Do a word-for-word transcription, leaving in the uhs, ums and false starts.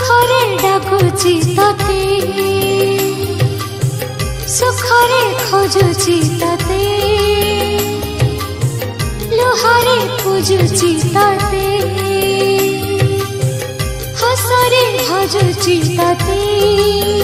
दुखरे डाकुची तते सुखरे खोजुची तते लुहारे पूजुची तते हसरे भजुची तते।